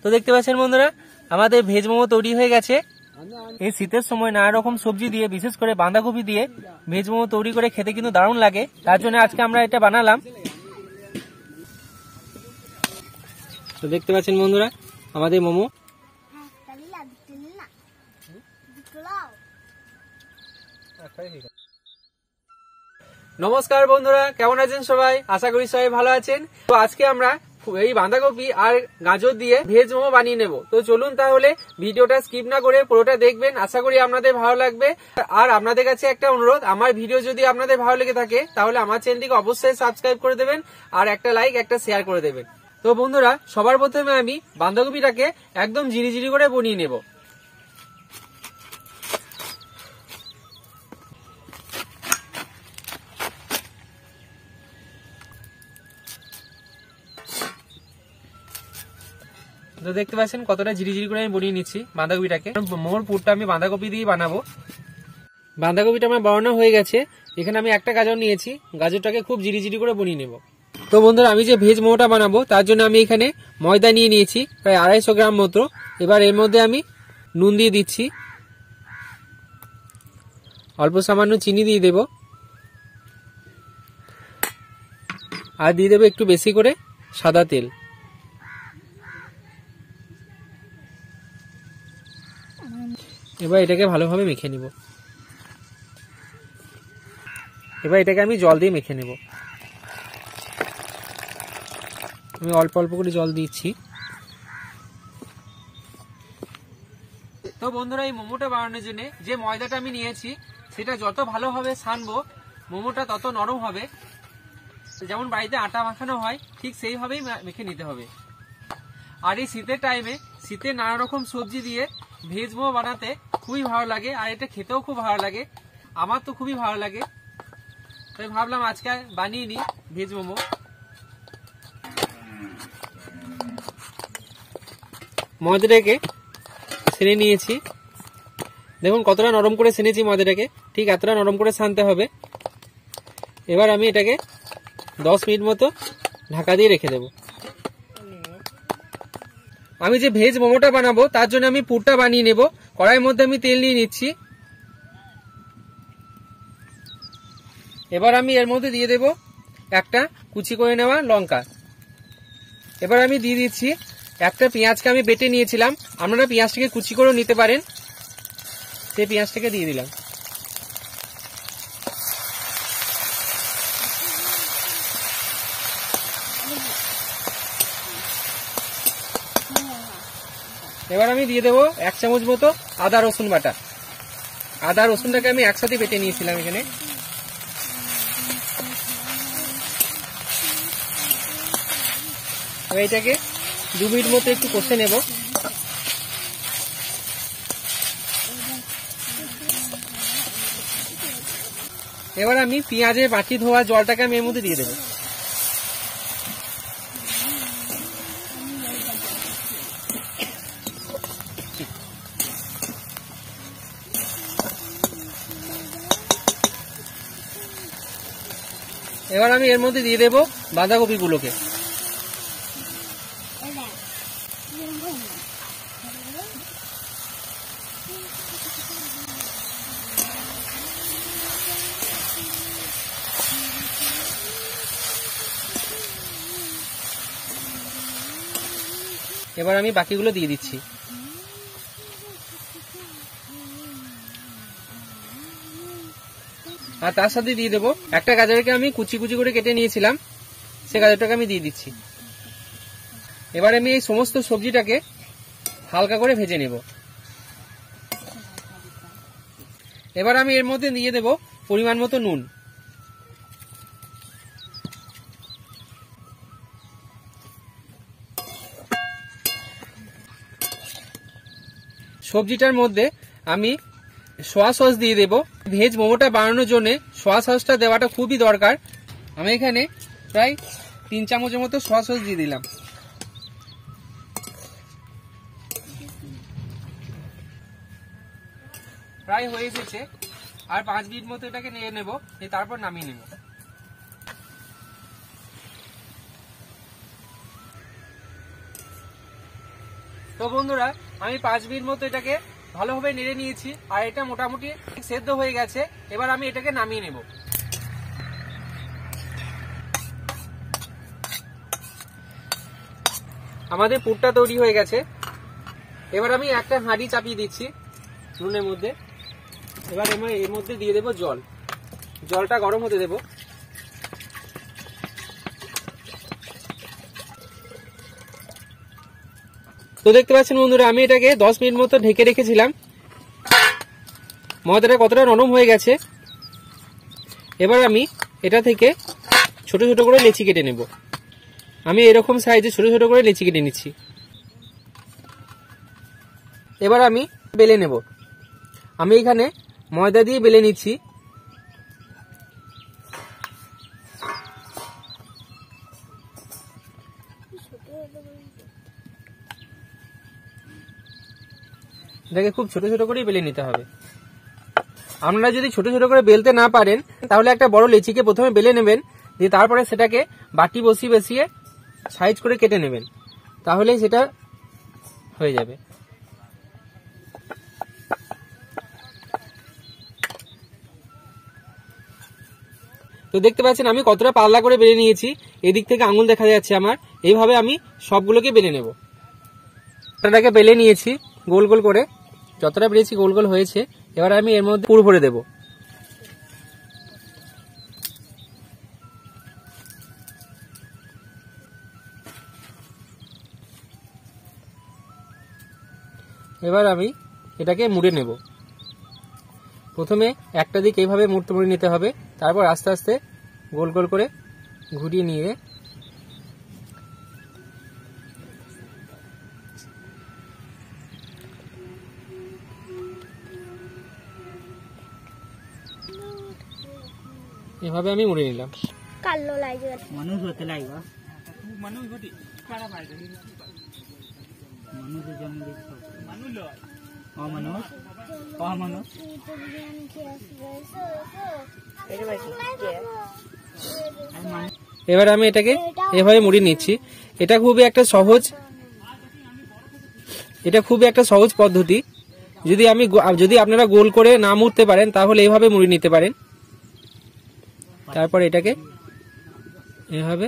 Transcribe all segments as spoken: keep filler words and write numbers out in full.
তো দেখতে পাচ্ছেন বন্ধুরা, আমাদের ভেজ মোমো তৈরি হয়ে গেছে। এই শীতের সময় নানা রকম সবজি দিয়ে, বিশেষ করে বাঁধাকপি দিয়ে ভেজ মোমো তৈরি করে খেতে কিন্তু দারুণ লাগে। তার জন্য আজকে আমরা এটা বানালাম। তো দেখতে পাচ্ছেন বন্ধুরা আমাদের মোমো। নমস্কার বন্ধুরা, কেমন আছেন সবাই? আশা করি সবাই ভালো আছেন। তো আজকে আমরা এই বাঁধাকপি আর গাজর দিয়ে ভেজ মোমো বানিয়ে নেব। তো চলুন তাহলে ভিডিওটা স্কিপ না করে পুরোটা দেখবেন, আশা করি আপনাদের ভালো লাগবে। আর আপনাদের কাছে একটা অনুরোধ, আমার ভিডিও যদি আপনাদের ভালো লেগে থাকে তাহলে আমার চ্যানেলটিকে অবশ্যই সাবস্ক্রাইব করে দেবেন আর একটা লাইক একটা শেয়ার করে দেবেন। তো বন্ধুরা, সবার প্রথমে আমি বাঁধাকপিটাকে একদম জিরি জিরি করে বনিয়ে নেব। তো দেখতে পাচ্ছেন কতটা জিরি জিরি করে আমি বনিয়ে নিচ্ছি বাঁধাকপিটাকে। মোমোর পুরটা আমি বাঁধাকপি দিয়ে বানাবো। বাঁধাকপিটা আমার বানানো হয়ে গেছে। এখানে আমি একটা গাজর নিয়েছি, গাজরটাকে খুব জিরি জিরি করে বনিয়ে নেব। তো বন্ধুরা, আমি যে ভেজ মোমোটা বানাবো তার জন্য আমি এখানে ময়দা নিয়ে নিয়েছি প্রায় আড়াইশো গ্রাম মতো। এবার এর মধ্যে আমি নুন দিয়ে দিচ্ছি, অল্প সামান্য চিনি দিয়ে দেব, আর দিয়ে দেবো একটু বেশি করে সাদা তেল। এবার এটাকে ভালোভাবে মেখে নিব। এবার এটাকে আমি জল দিয়ে মেখে নেব। আমি অল্প অল্প করে জল দিচ্ছি। তো বন্ধুরা, এই মোমোটা বানানোর জন্য যে ময়দাটা আমি নিয়েছি সেটা যত ভালোভাবে ছানবো মোমোটা তত নরম হবে। যেমন বাড়িতে আটা মাখানো হয় ঠিক সেইভাবেই মেখে নিতে হবে। আর এই শীতের টাইমে শীতে নানা রকম সবজি দিয়ে ভেজ মোমো বানাতে খুবই ভালো লাগে, আর এটা খেতেও খুব ভালো লাগে। আমার তো খুবই ভালো লাগে, তাই ভাবলাম আজকে বানিয়ে নিই ভেজ মোমো। ময়দাটাকে ছেনে নিয়েছি, দেখুন কতটা নরম করে ছেনেছি ময়দাটাকে, ঠিক এতটা নরম করে ছানতে হবে। এবার আমি এটাকে দশ মিনিট মতো ঢাকা দিয়ে রেখে দেব। আমি যে ভেজ মোমোটা বানাবো তার জন্য আমি পুরটা বানিয়ে নেব। কড়াইয়ের মধ্যে আমি তেল নিয়ে নিচ্ছি। এবার আমি এর মধ্যে দিয়ে দেব একটা কুচি করে নেওয়া লঙ্কা। এবার আমি দিয়ে দিচ্ছি একটা পেঁয়াজকে আমি বেটে নিয়েছিলাম, আপনারা পেঁয়াজটাকে কুচি করে নিতে পারেন। সেই পেঁয়াজটাকে দিয়ে দিলাম। এবার আমি দিয়ে দেবো এক চামচ মতো আদা রসুন বাটা। আদা রসুনটাকে আমি একসাথে বেটে নিয়েছিলাম এখানে। এইটাকে দু মিনিট মতো একটু কষে নেব। এবার আমি পেঁয়াজের বাটি ধোয়া জলটাকে আমি এর মধ্যে দিয়ে দেবো। এবার আমি এর মধ্যে দিয়ে দেবো বাঁধাকপিগুলোকে। এবার আমি বাকিগুলো দিয়ে দিচ্ছি। আর তার সাথে দিয়ে দেবো একটা গাজরকে আমি কুচি কুচি করে কেটে নিয়েছিলাম, সে গাজরটাকে আমি দিয়ে দিচ্ছি। এবার আমি এই সমস্ত সবজিটাকে হালকা করে ভেজে নেব। এবার আমি এর মধ্যে দিয়ে দেব পরিমাণ মতো নুন। সবজিটার মধ্যে আমি সোয়া সস দিয়ে দেব। ভেজ মোমোটা বানানোর জন্য সোয়া সসটা দেওয়াটা খুবই দরকার। আমি এখানে প্রায় তিন চামচের মতো সোয়া সস দিয়ে দিলাম। প্রায় হয়ে এসেছে, আর পাঁচ মিনিট মতো এটাকে নিয়ে নেব, তারপর নামিয়ে নেব। তো বন্ধুরা আমি পাঁচ মিনিট মতো এটাকে ভালোভাবে নেড়ে নিয়েছি আর এটা মোটামুটি সেদ্ধ হয়ে গেছে। এবার আমি এটাকে নামিয়ে নেব। আমাদের পুরটা তৈরি হয়ে গেছে। এবার আমি একটা হাঁড়ি চাপিয়ে দিচ্ছি নুনের মধ্যে। এবার আমি এর মধ্যে দিয়ে দেব জল। জলটা গরম হতে দেব। তো দেখতে পাচ্ছেন বন্ধুরা আমি এটাকে দশ মিনিট মতো ঢেকে রেখেছিলাম। ময়দাটা কতটা নরম হয়ে গেছে। এবার আমি এটা থেকে ছোট ছোট করে লেচি কেটে নেব। আমি এরকম সাইজে ছোট ছোট করে লেচি কেটে নিচ্ছি। এবার আমি বেলে নেব। আমি এখানে ময়দা দিয়ে বেলে নিচ্ছি। এটাকে খুব ছোট ছোট করে বেলে নিতে হবে। আপনারা যদি ছোট ছোট করে বেলতে না পারেন তাহলে একটা বড় লেচিকে প্রথমে বেলে নেবেন, দিয়ে তারপরে সেটাকে বাটি বসিয়ে বসিয়ে সাইজ করে কেটে নেবেন, তাহলেই সেটা হয়ে যাবে। তো দেখতে পাচ্ছেন আমি কতটা পাতলা করে বেলে নিয়েছি। এদিক থেকে আঙুল দেখা যাচ্ছে আমার। এইভাবে আমি সবগুলোকে বেলে নেব। এটাকে বেলে নিয়েছি গোল গোল করে, যতটা বেলেছি গোল গোল হয়েছে। এবার আমি এর মধ্যে পুর ভরে দেব। এবার আমি এটাকে মুড়ে নেব। প্রথমে একটা দিক এইভাবে মুড়তে মুড়ে নিতে হবে, তারপর আস্তে আস্তে গোল গোল করে ঘুরিয়ে নিয়ে এভাবে আমি মুড়ে নিলাম। কালো লাগবে মানুষ হতে লাগবে মানুষ হতে খারাপ আছে মানুষের জন্য মানুষ লয় অমানুষ অমানুষ এবার আমি এটাকে এভাবে মুড়ে নিচ্ছি। এটা খুবই একটা সহজ এটা খুবই একটা সহজ পদ্ধতি। যদি আমি যদি আপনারা গোল করে না মুড়তে পারেন তাহলে এইভাবে মুড়ে নিতে পারেন। তারপর এটাকে এভাবে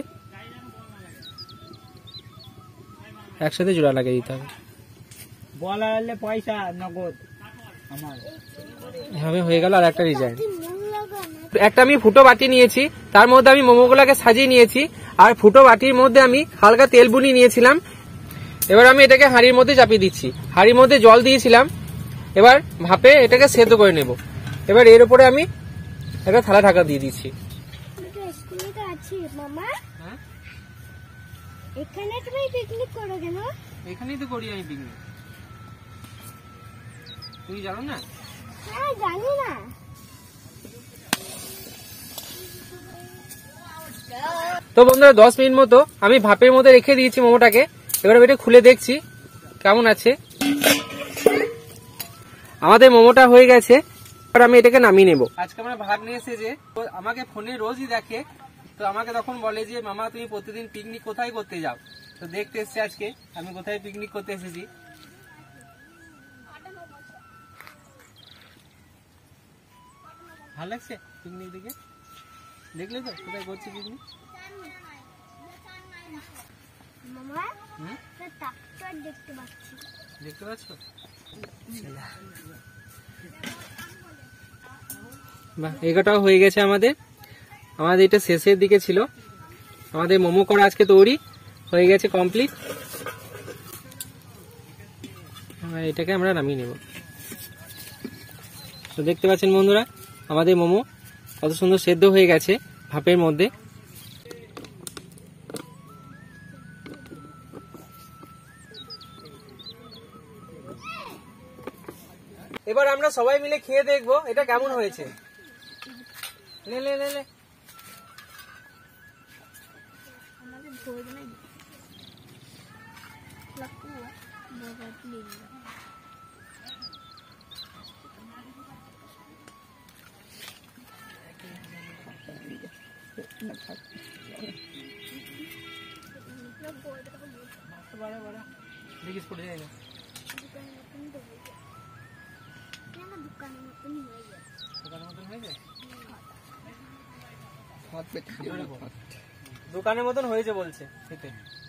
একসাথে জোড়া লাগিয়ে দিতে হবে। বলালে পয়সা নগদ আমার এভাবে হয়ে গেল আর একটা ডিজাইন। একটা আমি ফুটো বাটি নিয়েছি, তার মধ্যে আমি মোমোগুলোকে সাজিয়ে নিয়েছি। আর ফুটো বাটির মধ্যে আমি হালকা তেল বুনিয়ে নিয়েছিলাম। এবার আমি এটাকে হাঁড়ির মধ্যে চাপিয়ে দিচ্ছি। হাঁড়ির মধ্যে জল দিয়েছিলাম। এবার ভাপে এটাকে সেদ্ধ করে নেব। এবার এর উপরে আমি একটা থালা ঢাকা দিয়ে দিচ্ছি। এখানে তুমি পিকনিক করো কেন? এখানেই তো করি আমি পিকনিক। তুমি জানো না? হ্যাঁ জানি না। তো বন্ধুরা দশ মিনিট মতো আমি ভাপের মধ্যে রেখে দিয়েছি মোমোটাকে। এবার এটা খুলে দেখছি কেমন আছে। আমাদের মোমোটা হয়ে গেছে। এবার আমি এটাকে নামিয়ে নেব। আজকে আমরা ভাগ নিয়ে এসে যে আমাকে ফোনে রোজই দেখে, তো আমাকে তখন বলে যে মামা তুমি প্রতিদিন পিকনিক কোথায় করতে যাও। তো দেখতে এসছি আজকে আমি কোথায় পিকনিক করতে এসেছি। ভালো লাগছে পিকনিক দেখে? দেখলে তো কোথায় করছি পিকনিক? মামা ট্রাক্টর দেখতে পাচ্ছি। দেখতে পাচ্ছ? বাহ, এগাটাও হয়ে গেছে আমাদের। আমাদের এটা শেষের দিকে ছিল। আমাদের মোমো করা আজকে তৈরি হয়ে গেছে কমপ্লিট। এটাকে আমরা নামিয়ে নেব। তো দেখতে পাচ্ছেন বন্ধুরা আমাদের মোমো কত সুন্দর সেদ্ধ হয়ে গেছে ভাপের মধ্যে। এবার আমরা সবাই মিলে খেয়ে দেখবো এটা কেমন হয়েছে। লে লে লে লে দেখিস পড়ে যায় না। দোকানের মতন তো হয়ে যায়। কেন দোকানের মতন হয়ে যায়? দোকানের মতন হয়ে যায় দোকানের মতন হয়েছে বলছে খেতে।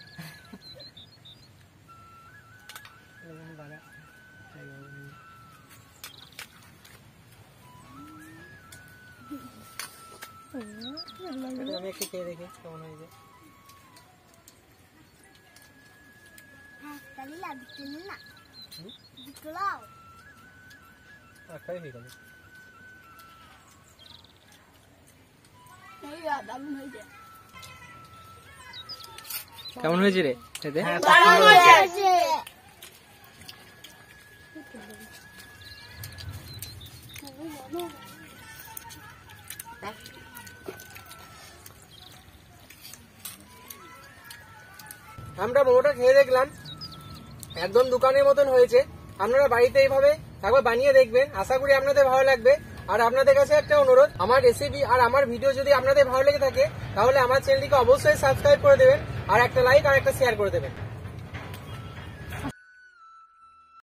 আমি একটু খেয়ে দেখি কেমন হয়েছে। হ্যাঁ তাহলে লাগছে না দুটো লাও একটাই হয়ে গেল। কেমন হয়েছে রে খেতে? আমরা মোমোটা খেয়ে দেখলাম, একদম দোকানের মতন হয়েছে। আপনারা বাড়িতে এইভাবে একবার বানিয়ে দেখবেন, আশা করি আপনাদের ভালো লাগবে। আর আপনাদের কাছে একটা অনুরোধ, আমার রেসিপি আর আমার ভিডিও যদি আপনাদের ভালো লেগে থাকে তাহলে আমার চ্যানেলটিকে অবশ্যই সাবস্ক্রাইব করে দেবেন, আর একটা লাইক আর একটা শেয়ার করে দেবেন।